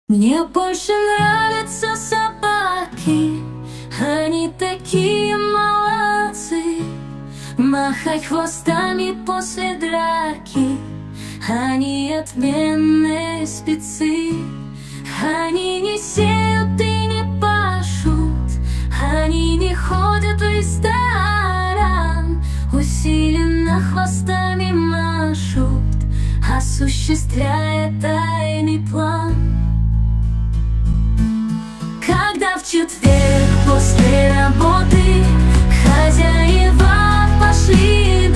Мне больше нравятся собаки, они такие молодцы. Махать хвостами после драки, они отменные спецы. Они не сеют и не пашут, они не ходят в ресторан, усиленно хвостами машут, осуществляя тайный план. Когда в четверг после работы хозяева пошли